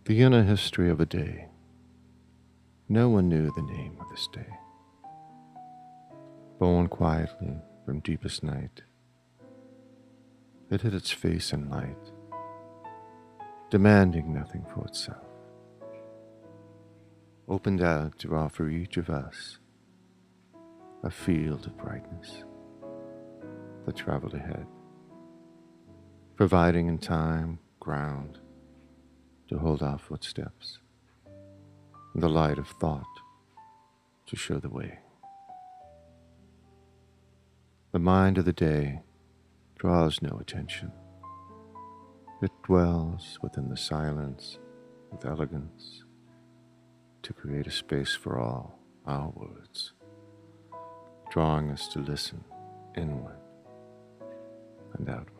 The inner history of a day. No one knew the name of this day. Born quietly from deepest night, it hid its face in light, demanding nothing for itself. Opened out to offer each of us a field of brightness that traveled ahead, providing in time ground to hold our footsteps, and the light of thought to show the way. The mind of the day draws no attention. It dwells within the silence with elegance to create a space for all our words, drawing us to listen inward and outward.